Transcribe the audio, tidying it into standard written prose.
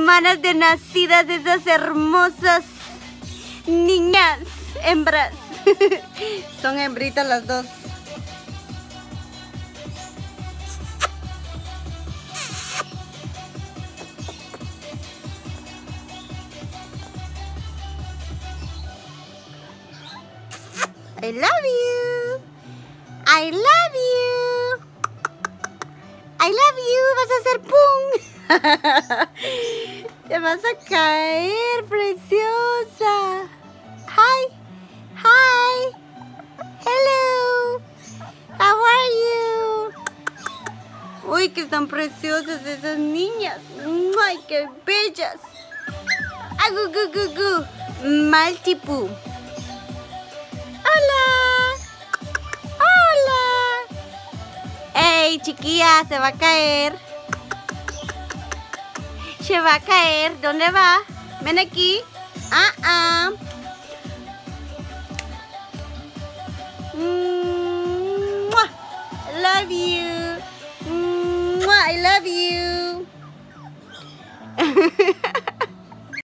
semanas de nacidas esas hermosas niñas, hembras. Son hembritas las dos. I love you. I love you. I love you. Vas a hacer pum. Te vas a caer, preciosa. Hi. Hi. Hello. How are you? Uy, que están preciosas esas niñas. Ay, qué bellas. Agu, gu, gu, gu. Maltipú. Hola. Hola. Ey, chiquilla, se va a caer. Se va a caer. ¿Dónde va? Ven aquí. Love you. I love you.